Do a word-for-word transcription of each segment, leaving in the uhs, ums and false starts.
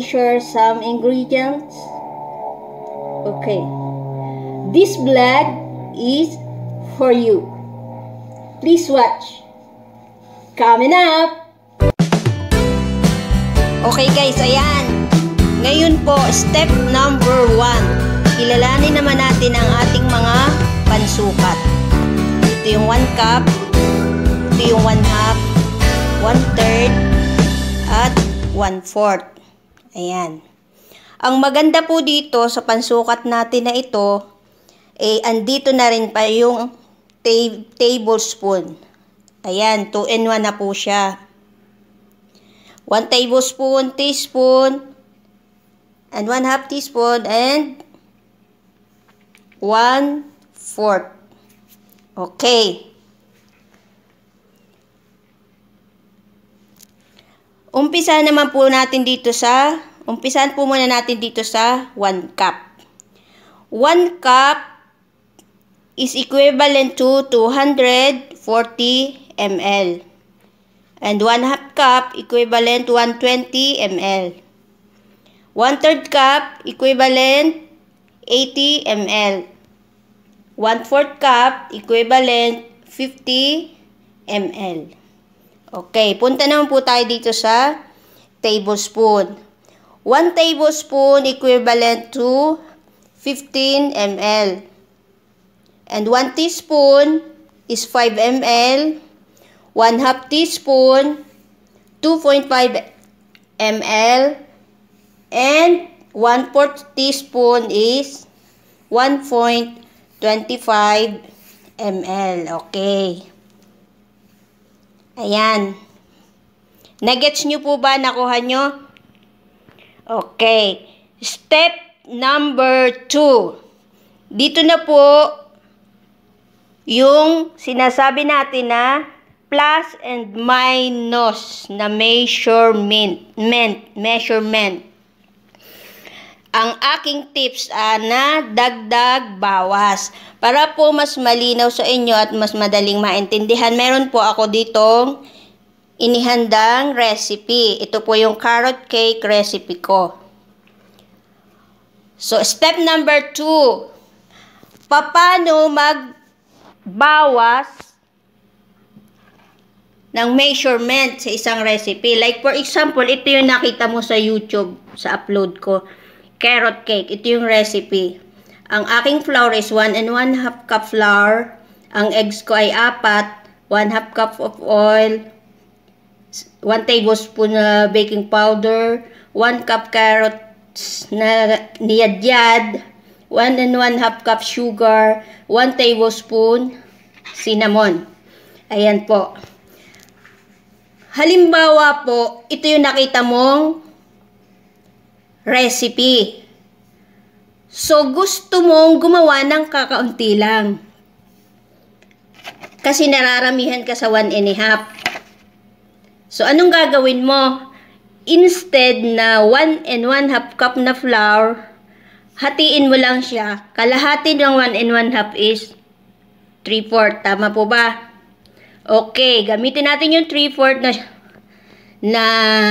measure some ingredients? Okay. This vlog is for you. Please watch. Coming up! Okay guys, ayan. Ngayon po, step number one. Kilalanin naman natin ang ating mga pansukat. Ito yung one cup, ito yung one half, one third, at one fourth. Ayan. Ang maganda po dito sa pansukat natin na ito, eh, andito na rin pa yung ta- tablespoon. Ayan, two in one na po siya. one tablespoon, teaspoon, and one half teaspoon, and one fourth. Okay. Umpisa naman po natin dito sa, umpisahan po muna natin dito sa one cup. one cup is equivalent to two hundred forty milliliters. And one half cup equivalent to one hundred twenty milliliters. one third cup equivalent eighty milliliters. one fourth cup equivalent fifty milliliters. Okay, punta naman po tayo dito sa tablespoon. one tablespoon equivalent to fifteen milliliters. And one teaspoon is five milliliters. one half teaspoon, two point five milliliters, and one fourth teaspoon is one point two five milliliters. Okay. Ayan. Nagets nyo po ba? Nakuha nyo? Okay. Step number two. Dito na po yung sinasabi natin na plus and minus na measurement. Measurement. Ang aking tips ah, na dagdag bawas. Para po mas malinaw sa inyo at mas madaling maintindihan, meron po ako ditong inihandang recipe. Ito po yung carrot cake recipe ko. So, step number two. Paano magbawas ng measurement sa isang recipe. Like for example, ito yung nakita mo sa YouTube, sa upload ko. Carrot cake. Ito yung recipe. Ang aking flour is one and one half cup flour. Ang eggs ko ay apat. one half cup of oil. one tablespoon na baking powder. one cup carrots na niyadyad. one and one half cup sugar. one tablespoon cinnamon. Ayan po. Halimbawa po, ito yung nakita mong recipe. So, gusto mong gumawa ng kakaunti lang. Kasi nararamihan ka sa one and a half. So, anong gagawin mo? Instead na one and one half cup na flour, hatiin mo lang siya. Kalahati ng one and one half is three fourths. Tama po ba? Okay, gamitin natin yung three fourths na na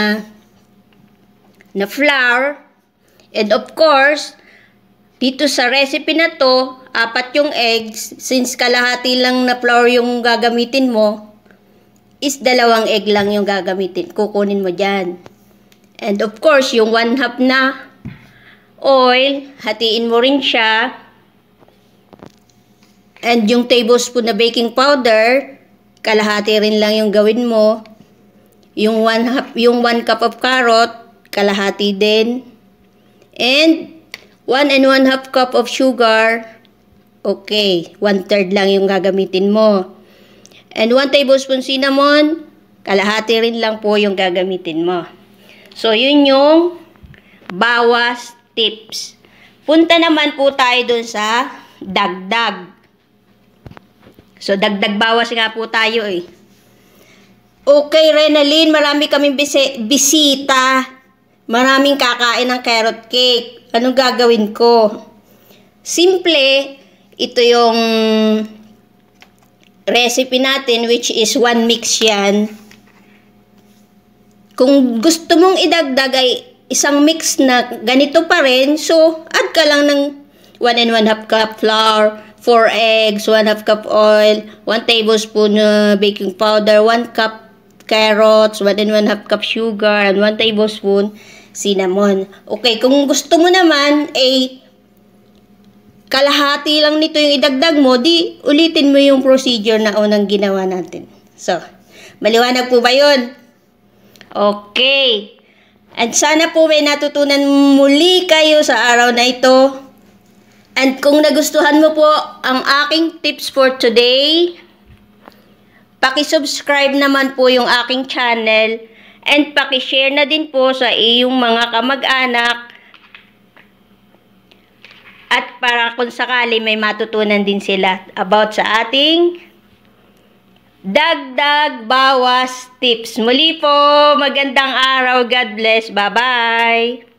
na flour. And of course, dito sa recipe na to, apat yung eggs. Since kalahati lang na flour yung gagamitin mo, is dalawang egg lang yung gagamitin. Kukunin mo dyan. And of course, yung one half na oil, hatiin mo rin siya. And yung tablespoon na baking powder, kalahati rin lang yung gawin mo. Yung one half, yung one cup of carrot, kalahati din. And one and one half cup of sugar, okay, one third lang yung gagamitin mo. And one tablespoon cinnamon, kalahati rin lang po yung gagamitin mo. So, yun yung bawas tips. Punta naman po tayo dun sa dagdag. So, dagdag bawas nga po tayo eh. Okay, Renalyn, marami kaming bisi bisita. Maraming kakain ng carrot cake. Anong gagawin ko? Simple, ito yung recipe natin, which is one mix yan. Kung gusto mong idagdag ay isang mix na ganito pa rin, so add ka lang ng one and one half cup flour, four eggs, one half cup oil, one tablespoon uh, baking powder, one cup carrots, one and one half cup sugar, and one tablespoon cinnamon. Okay, kung gusto mo naman, eh, kalahati lang nito yung idagdag mo, di ulitin mo yung procedure na unang ginawa natin. So, maliwanag po ba yun? Okay. At sana po may natutunan muli kayo sa araw na ito. And kung nagustuhan mo po ang aking tips for today, paki-subscribe naman po yung aking channel and paki-share na din po sa iyong mga kamag-anak at para kung sakali may matutunan din sila about sa ating dagdag bawas tips. Muli po, magandang araw. God bless. Bye-bye.